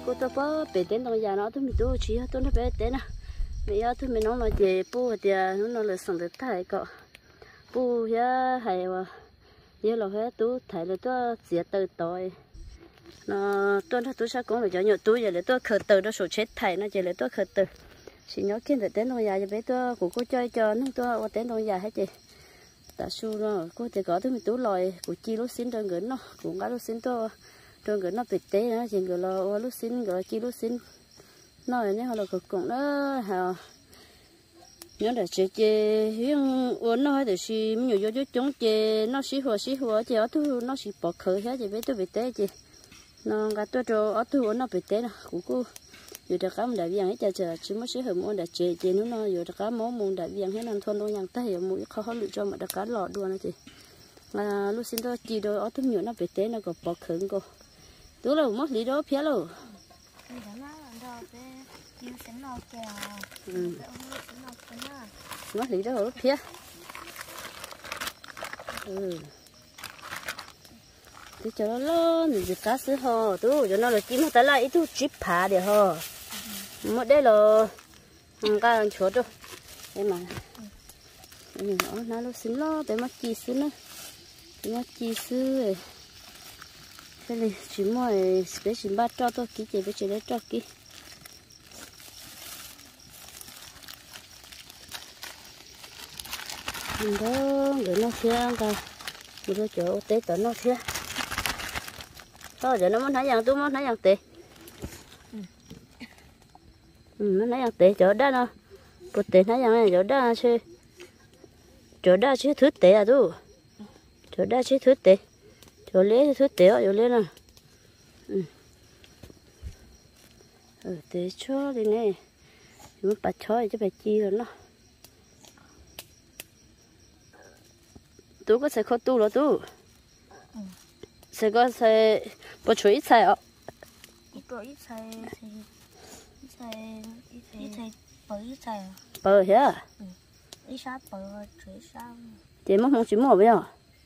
cô tao bó bể tên đồng già nó tôi mình tôi chỉ tôi nó bể tên à mẹ tôi mình nó là về pu thì nó là sống được thay cọ pu ya hay mà giờ là hết tôi thấy là tôi giết từ tội nó tôi sẽ cũng là cho nhiều tôi giờ là tôi khởi từ nó sổ chết thầy nó chỉ là tôi khởi từ chỉ nhớ kiến được tên đồng già cho bé tôi cũng có chơi cho nó tôi ở tên đồng già hết chị ta su nó cô thì có thứ mình tú lòi của chi lúc xin đơn gửi nó cũng có lúc xin tôi đơn gửi nó bị té nó chỉ gọi là lúc xin gọi chi lúc xin nói này họ là cũng đó hả nhớ là chị hiên uốn nó thì chị nhiều vô chúng chị nó xí hùa chị ở thu nó xí bỏ khởi hết chị biết tôi bị té chị nó gạt tôi cho ở thu nó bị té nè cũng cô dù được cái đại viên hết chờ chỉ mới xí hở muốn đại chị nó dù được cái món muốn đại viên hết nên thôn đâu nhàng tay mũi khó lựa cho mà được cái lọ đua nữa chị là lúc xin tôi chỉ đôi ở thu nhiều nó bị té nó còn bỏ khởi cô tú là mất lý đó phía rồi mất lý đó ở phía tôi cho nó lo mình việc cá sấu ho tôi cho nó là chỉ một tay lại tôi chip phá để ho một đây là cá ăn chuột đâu em mà nó lúc xin lo để mất chi xứ nữa mất chi xứ cái này chỉ mỗi cái chỉ bắt cho tôi kỹ chỉ biết chỉ để cho kỹ đó để nó xe cả một chỗ té tận nó xe thôi giờ nó muốn thấy rằng tôi muốn thấy rằng tệ nó thấy rằng tệ chỗ đó nó bột tệ thấy rằng này chỗ đó chứ thứ tệ à tu chỗ đó chứ thứ tệ chỗ lấy thứ tệ ở chỗ lấy nè tệ cho đi nè chúng bắt chó cho phải chi rồi nó tu có sẽ khó tu rồi tu sẽ có sẽ bỏ chuối ít xài ạ ít xài bờ thế à ít sao bờ chuối sao chị mất không chỉ mua bây giờ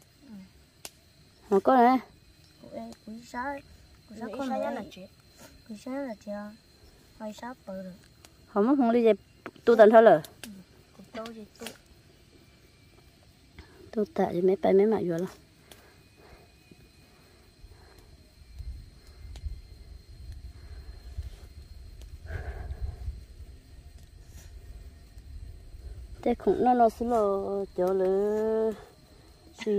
mà có này ít sao không là chuyện ít sao là chuyện hai sao bờ rồi họ mất không đi về tu tận thôi rồi tu tại thì mấy bài mấy mại vừa lắm thế cũng nó xí lô chỗ lỡ chỉ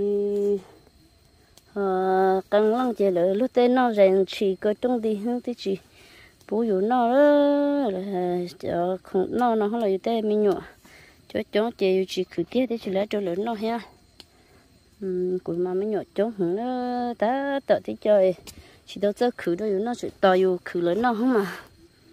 căng lăng chỉ lỡ lúc tên nó rèn chỉ có trong đi hướng tí chỉ bố dụ nó là chỗ cũng nó không là như thế mình nhọ chỗ chỗ chỉ khử tiết thế chỉ lấy chỗ lớn nó ha của mà mình nhọ chỗ nó ta tự thì chơi chỉ đâu cho khử đâu nó chỉ to dù khử lớn nó không mà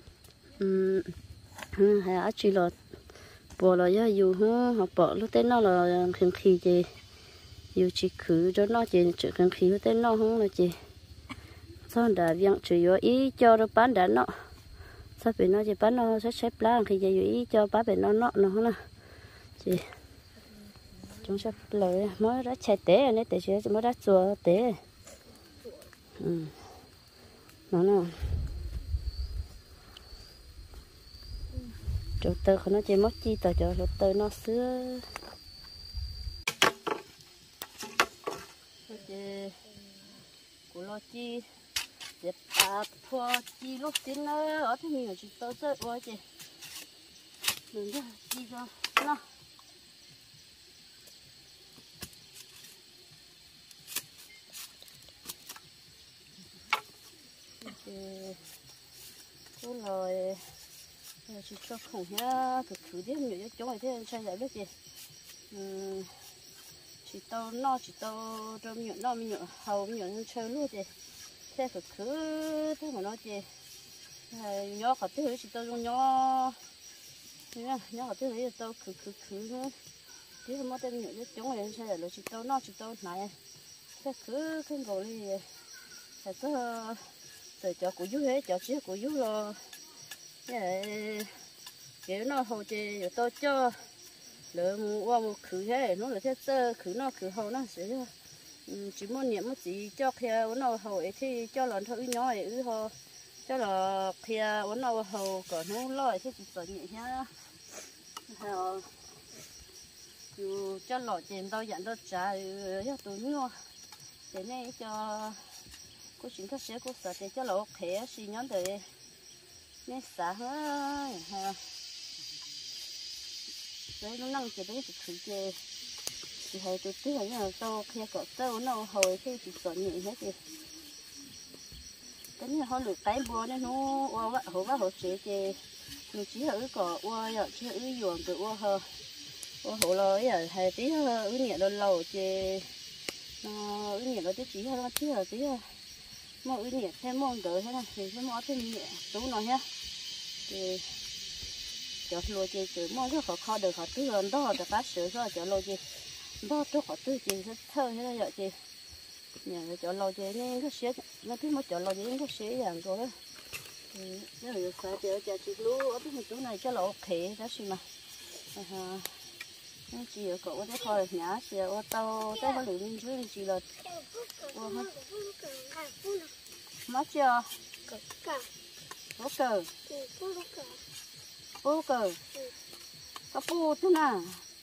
hay là chỉ là bỏ là do dù họ bỏ lúc tên nó là khẩn khi gì dù chỉ khử cho nó chỉ khẩn khi lúc tên nó không là gì sao đã viện chủ yếu ý cho nó bán đã nó sao bị nó chỉ bán nó sẽ xếp lá khi giờ ý cho bán bị nó không là chị chúng sẽ lời mới đã chạy té này té chứ mới đã chùa té nó nè chỗ tơ của nó chỉ mất chi tờ chỗ tơ nó xưa của lo chi dẹp thua chi lúc tin nó ở thế nhiều chỉ tơ tơ quá chị đừng cho chi cho nó cô rồi chỉ cho khủng nhá thực thử đi nhiều chỗ này thế chơi giải biết gì chỉ tao no chỉ tao trong nhựa no nhựa hầu nhựa chơi luôn gì thế thực thử thế mà nó gì nhỏ khó thứ chỉ tao dùng nhỏ nhỏ khó thứ tao khử nữa tí mà tên nhựa chỗ này chơi giải chỉ tao no chỉ tao này thế khử cái rồi đi phải có từ chỗ của chú hết chỗ chỉ của chú rồi kiểu nó hầu chị rồi tôi cho lỡ qua một khử hết nó là thế sơ khử nó khử hầu nó sẽ chỉ muốn niệm một gì cho theo nó hầu ấy thì cho lần thôi nhỏ ấy họ cho là khi uống nào hầu có nó lòi thì chỉ có nhẹ nhá hầu dù cho lòi tiền đâu dặn đâu trả cho tụi nhau để này cho cô xin các sẽ cô sợ để cho lòi khé xin nhóm để nên xả hết ha đấy nó năng chỉ đấy chỉ chơi thì hay tôi tiếc là tao khi có tao nó hồi khi chỉ có nhẹ hết gì cái này họ được cái bùa nên nó hổ hổ chế chế mình chỉ ở có rồi chỉ ở yuan từ hờ hổ lôi à hay tí ở nhẹ đôi lầu chế nó ở nhẹ đôi chỉ nó chỉ ở tí mà ở nhẹ thêm món đỡ thế này thì cái món thêm nhẹ đúng rồi nhá thì cho lôi chế từ món rất khó được họ cứ gần đó được cá sữa rồi cho lôi chế đó chỗ họ tư chế rất thơ thế này vậy chế nhà cho lôi chế nên cái sữa nó thứ mà cho lôi chế cái sữa dạng rồi đó nếu được phải cho chị lú ở cái chỗ này cho là ok đó xí mà nó chỉ ở cậu đó thôi nhá chỉ ở tàu tới có lượng linh dưới chỉ là mất chưa bố cờ có bố thế nào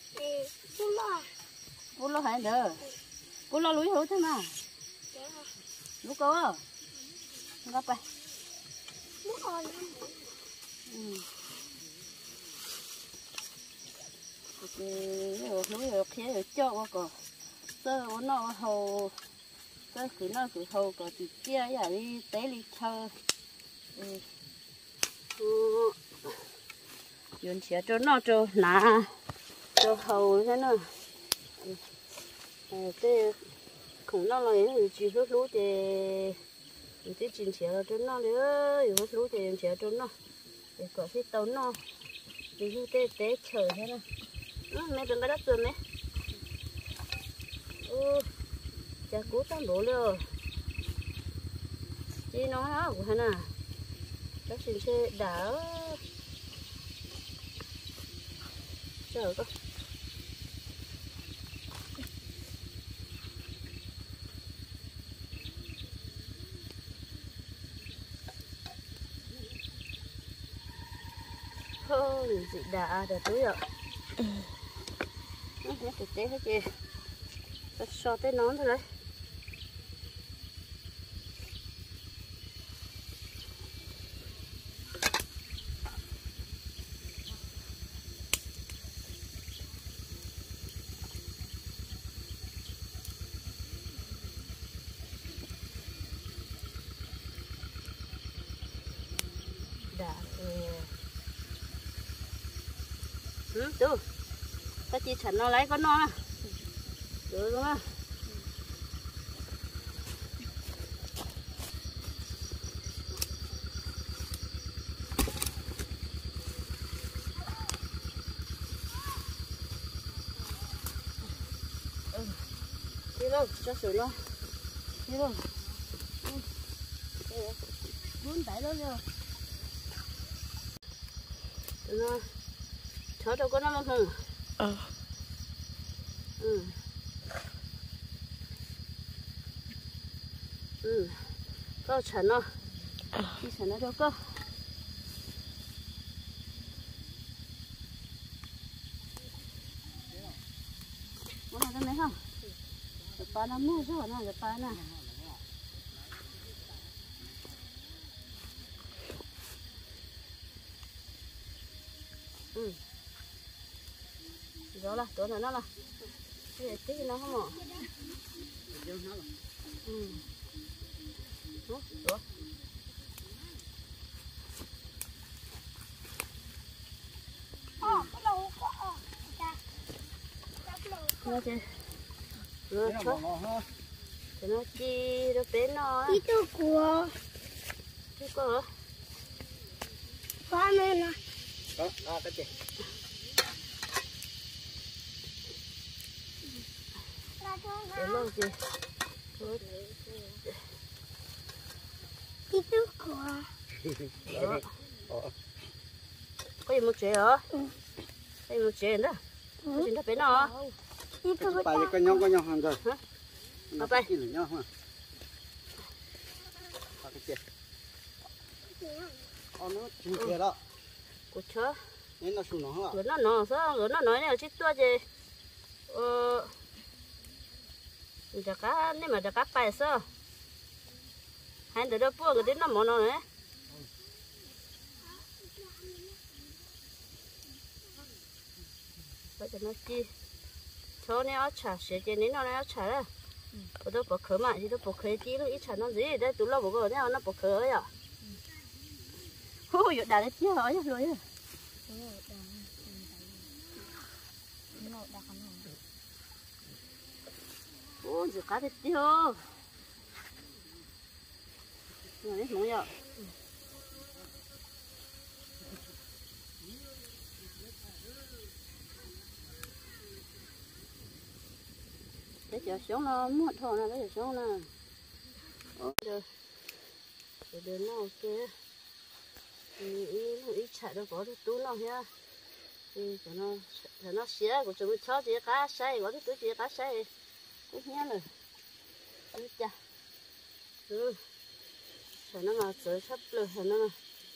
bố lo hay đỡ bố lo lúi hổ thế nào lú câu à gặp đây núi ở kia ở chỗ có sơ nó hầu sơ cứ nó cứ hầu có chỉ kia vậy đi té đi chơi dùng chia cho nó cho nà cho hầu thế nào cái không nó là chỉ hút lúa thì tí chín chia cho nó nữa hút lúa thì chia cho nó để có cái tàu nó vì hút té chờ thế này mẹ đừng có đắt tiền đấy chả cố tao đổ luôn chị nói đó của hắn à các xin xe đã chờ cơ thôi chị đã được túi rồi hết thực tế hết chị so tới nón thôi đấy đã chú cái chị chắn nó lấy con nó được đúng không đi đâu cho sửa nó đi đâu muốn tải đó rồi nó chó đâu có nó không có chắn nó đi chắn nó đâu có muốn làm cái này không được ba nó mua rồi nó được ba nè rồi là tối nó là cái tí nó không ạ được nó chơi nó chó thì nó chi nó bé nó Itu gua. cái có Qua bên này. Đó, cái gì? để lâu gì Itu gua. có gì một chế hả đây một chế đó có gì nó bé nó Itu gua. Bài có nhau hàng rồi. hả Nó phải nhau hả? Cái gì? nó chịu thiệt đó của chó nên nó sụn nó hả rồi nó sao rồi nó nói này chứ tôi gì giờ cá nếu mà giờ cá phải sao hai đứa đó bua cái tiếng nó mòn nó này bây giờ nó chi chó này áo chả sẽ chơi nên nó áo chả đó tôi đâu bỏ khởi mà chứ tôi bỏ khởi chi nó ít chả nó gì đấy tụi nó bỏ cái này nó bỏ khởi à ôi đã đấy chứ hỏi rồi ôi giờ cá thịt tiêu rồi đấy không nhở cái chợ sống nó mua thò này cái chợ sống nè ôi giờ đường nào kia ít chạy đâu có được túi nào ha thì cho nó xé của chúng mình cho chị cá xay có cái túi chị cá xay cái nhá rồi ôi cha cho nó mà sửa sắp rồi cho nó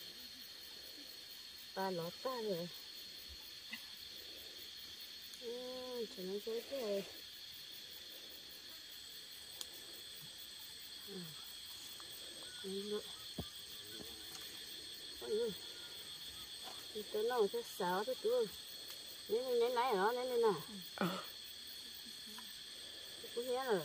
ba lót ta rồi cho nó dễ thế tôi nói cho sợ tôi tôi nên lấy nó nên nào cũng thế rồi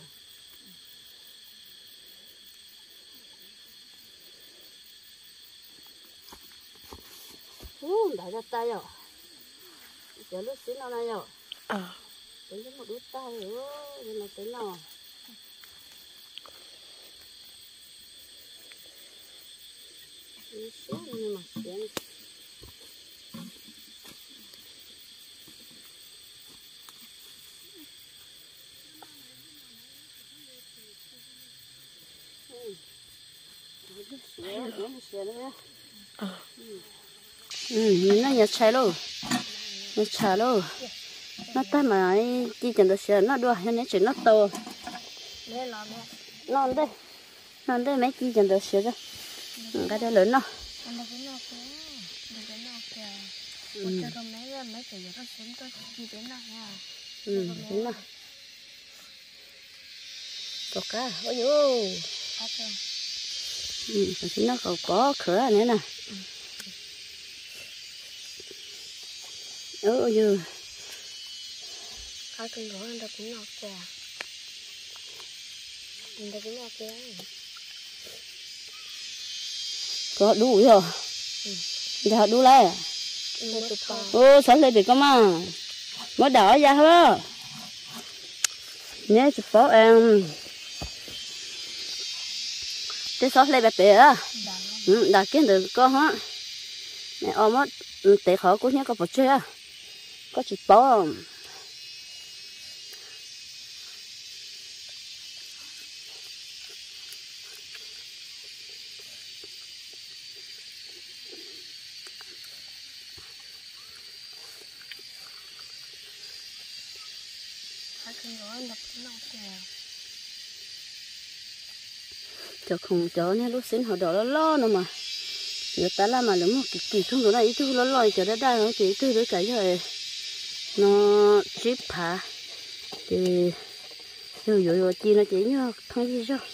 đại ra tay rồi giờ lúc xíu nào này rồi đến một đứa tay rồi nhưng mà tới nào nhưng mà xíu nó nhặt trái luôn nhặt trái luôn nó ta mà chỉ cần được sửa nó đua hay nó chỉ nó to non đây mấy chỉ cần được sửa ra cái đó lớn nó đúng rồi có cá ôi dồi nó còn có cửa nữa nè ôi dồi cá cưng gỗ nó cũng ngọt kìa nó cũng ngọt kìa có đủ rồi giờ đủ lại ô sao lại bị có mà mới đỏ ra hả nhớ chụp phó em cái sót lên bẹp bẹp á đã kiếm được con hả mẹ ôm mất tệ khó cũng nhớ có một chơi á có chụp phó cho không cho nên lúc sinh họ đỏ lo nữa mà người ta làm mà đúng một kỳ không đủ này thứ lo cho nó đai nó chỉ thứ đấy cái rồi nó chip phá thì rồi chi nó chỉ như không gì đâu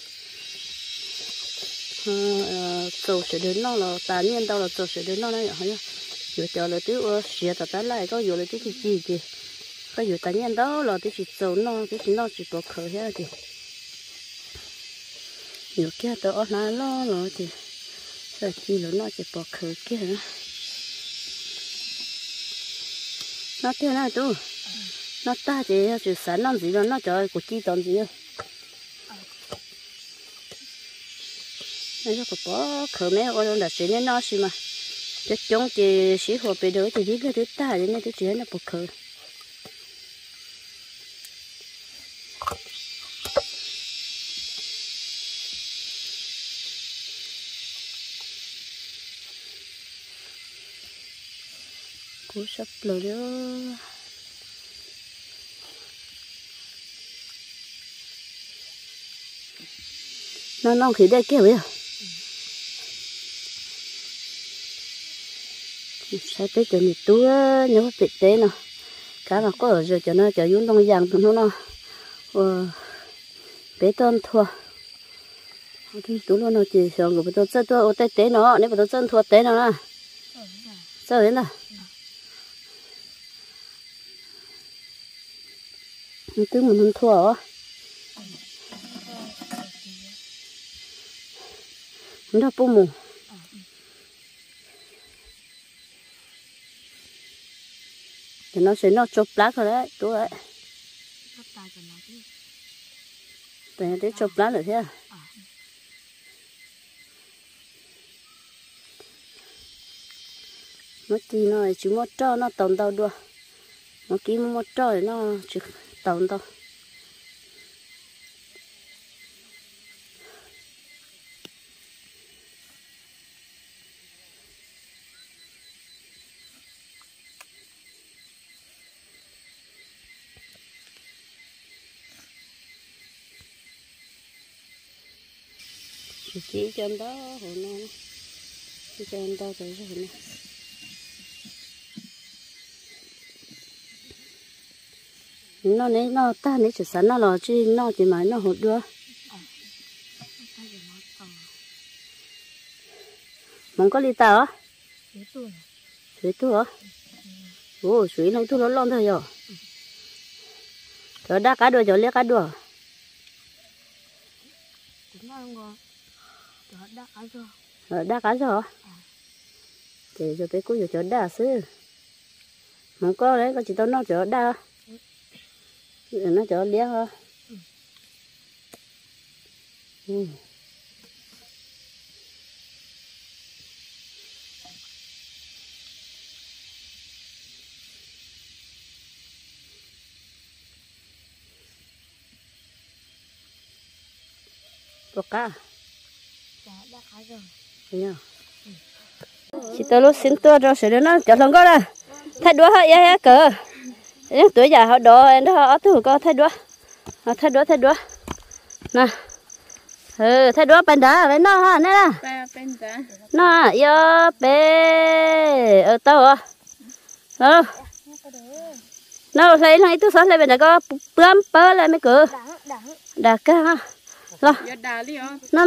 cầu sẽ đến nó là tàn nhiên đâu là cầu sẽ đến nó này hả nhá rồi cho là thứ xịt ta lại có rồi là thứ gì có rồi tàn nhiên đó là thứ chỉ cầu nó chỉ có khởi hết thì nhiều kia tao nó lo rồi thì rồi chi rồi nó chỉ bỏ khử kia nữa nó thế nào tu nó ta chỉ sản làm gì đâu nó trời của chi tồn gì đâu nó có bỏ khử mấy con đã xí nên nó xí mà cho chúng chỉ xí hồ bị đỡ thì đi cái thứ ta nên thứ chỉ nó bỏ khử cú sắp rồi đó nó non khí đây kia vậy sai tới chỗ này tú nhớ bị té nó cá mà có ở rồi cho nó cho yếm đông giang tụi nó bé tôn thua thì tú nó chỉ xong rồi tôi chân thua ô té nó nếu mà tôi chân thua té nó nè sao đến nào cứ mình không thua hả nó bù mù thì nó sẽ nó chụp lá thôi đấy tú đấy để chụp lá được thế nó chỉ nó chỉ một trò nó tồn tàu đua nó kí một trò nó chỉ tồn tàu chỉ cho đó hồ non chỉ cho đó rồi hồ non nó này nó ta này chỉ sẵn nó là chỉ nó chỉ mà nó hột đưa mong có ly tao á suy tu hả ô suy này tu lớn thôi rồi cho đá cá đuôi cho liếc cá đuôi đá cá rồi thì cho tới cuối cho đá xứ mong có đấy có chỉ tao nó cho đá nó cho liếc hả bọc cá chị tôi lúc xin tôi rồi sẽ nó cho thằng con này thay đũa hết ya cờ tuổi già họ đổ em đó họ thử con thay đũa nè thay đũa bên đá lấy nó ha nè nó yo bé ở tàu à nó lấy nó ít số lấy bên đó có bướm bơ lại mấy cửa đá cá ha lo nó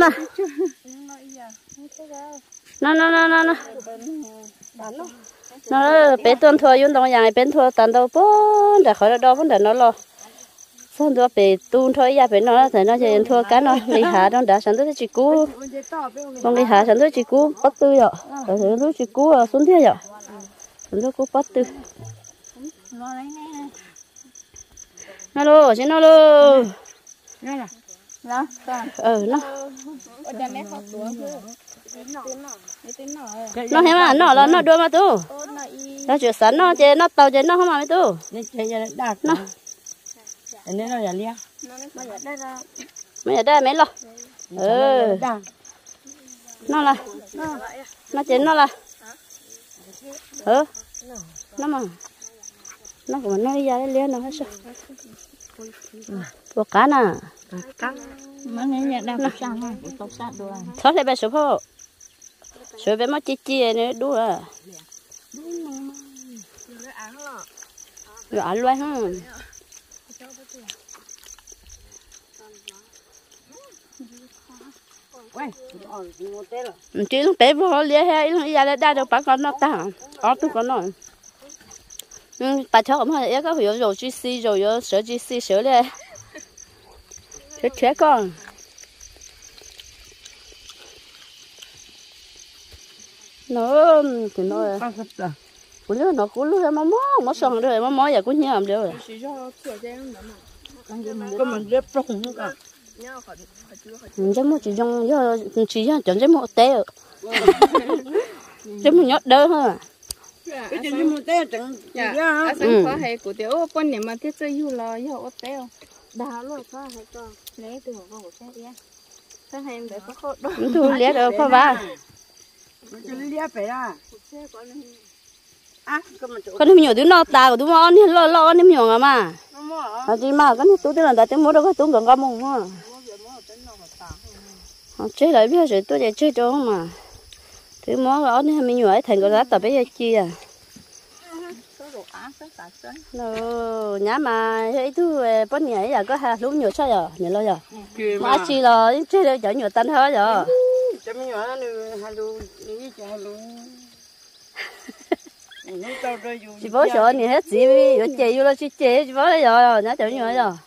nó bé tuần thua yun đông yang bé thua tàn đâu bốn để khỏi đó vấn đề nó lo xong rồi bé tuần thôi ya bé nó thì nó chỉ thua cá nó đi hạ đó đã sản xuất chỉ cú không đi hạ sản xuất chỉ cú bắt tư rồi sản xuất chỉ cú xuống thế rồi sản xuất cú bắt tư nó luôn xin nó luôn nó nó hay mà nó là nó đua mà tu nó chỉ sẵn nó chơi nó tàu chơi nó không mà mấy tu nó nên nó là lia mấy ở đây mấy lo nó là nó chơi nó là nó mà nó cũng nó đi ra đây lia nó hết sao buộc cá nè mấy ngày nhà đang sang thôi tóc sát đồ này thoát lại bé số phô số bé mất chi nữa đủ à rồi ăn luôn ha chỉ lúc té vô lia hay lúc ra đây đâu bắt con nó ta ó tu con nó bà cháu cũng hay có hiểu rồi GC rồi có sữa GC sữa đây chết con nó thì nó cũng như nó cũng lúc mà xong rồi mà giờ cũng nhầm rồi có mình rất rộng nữa cả chứ mua chỉ trong chỉ chọn chứ mua té chứ mua nhót đỡ hơn cái chuyện mua té chẳng à sáng có hay của tiểu con này mà thiết chơi yêu là yêu ô té không đào luôn có hay con lấy từ vào của xe đi sao hay để có khô đó thu lẽ được có ba lia phải à con em nhiều đứa nó tao đứa nó lo em nhiều mà chỉ mà cái túi là đã tiếng mua đâu có túi còn có mông mà chế lại bây giờ tôi để chế cho mà thứ món ở đây mình nhồi thành cái lá tập bây giờ chi à nó nhá mà thấy thứ bón nhảy giờ có hai lúc nhiều sao giờ nhiều lo giờ mà chi là chơi được chở nhiều tấn hết rồi cho mình nhỏ nữa hai lú ní cho hai lú chị bố sợ này hết gì rồi chị vô lo chị chị bố đấy rồi nhá chở nhiều rồi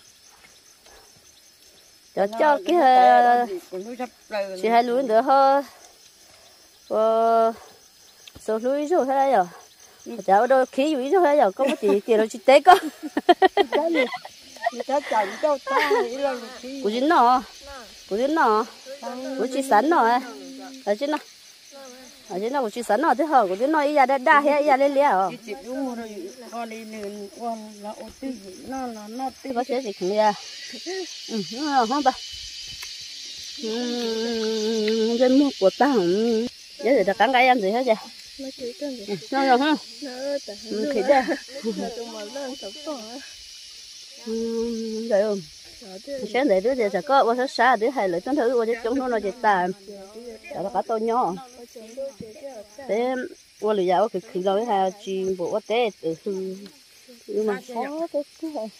cho cái chị hai lúa nữa thôi số lúa rồi hết rồi cháu đôi khí dữ rồi hết rồi có một tí rồi chị té có của chị nó của chị sẵn rồi ở trên nó ở trên nó của chị sẵn rồi thế hả của chị nó ý ra đây đa hết ý ra đây liền rồi có sẽ gì không ra không ba dân mua của tao giờ để cắn cái ăn gì hết vậy nó rồi ha thịt đây rồi sáng để đứa giờ sẽ có bao nhiêu xa đứa hay là chúng thử bao nhiêu chúng nó chỉ tàn đó là cá to nhỏ thế qua lười dạo cái khi rồi ha chỉ bộ té từ nhưng mà khó thế chứ hay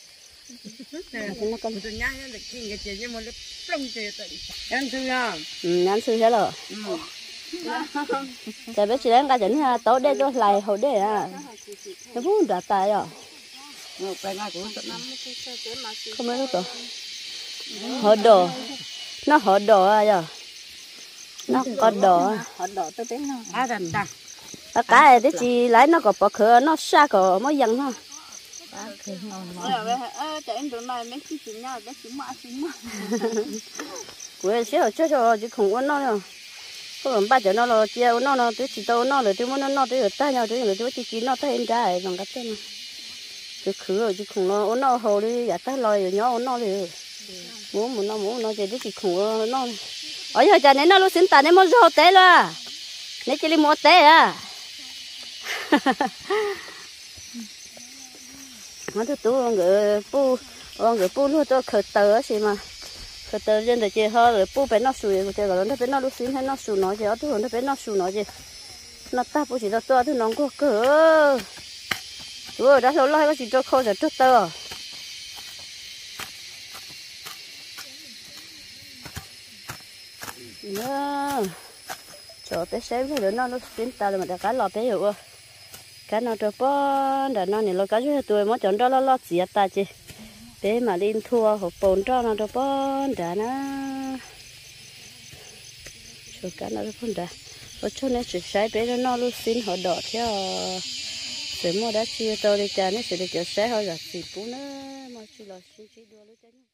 nó con ăn sư thế rồi tại bây giờ đang cái chuyện ha tối đây cho lại hồi đây à nó cũng đã tài rồi không mấy đâu họ đồ nó họ đồ à giờ nó có đồ tôi biết nó cái đấy chỉ lấy nó có bọc khờ nó xa có mới dần thôi quên xíu chơi rồi chứ không có nó đâu có làm ba chợ nó là chiều nó tới chỉ tao nó rồi tôi muốn nó tới ta nhau tới rồi tôi chỉ nó tới ra rồi còn cái tên tôi khử rồi chứ không nó hồ đi giả ta lòi rồi nhỏ nó thì muốn nó chỉ chỉ không nó ở giờ cha nên nó lúc sinh ta nên mua rau té là nên chỉ đi mua té à nó tôi người pu luôn tôi khởi tờ gì mà khởi tờ trên để chơi hơi rồi pu bé nó sùi của chơi rồi nó bé nó lúc sinh hay nó sùi nó chơi tôi nó bé nó sùi nó chơi nó ta pu chỉ tôi nó có cỡ tôi đã lâu có chỉ cho khâu rồi trước tờ cho tới sáng rồi nó lúc sinh ta rồi mà đã cá lọt thế hiểu không cái nào cho bón để nó này lo cá cho tôi mới chọn đó lo gì ta chứ để mà đi thua hộp bồn cho nó cho bón để nó cho cái nó bón để ở chỗ này chỉ sai bé nó lúc xin họ đọt theo để mua đã chia tôi đi trả nó sẽ được cho sai họ là xịt bún nữa mà chỉ là xịt đua lúc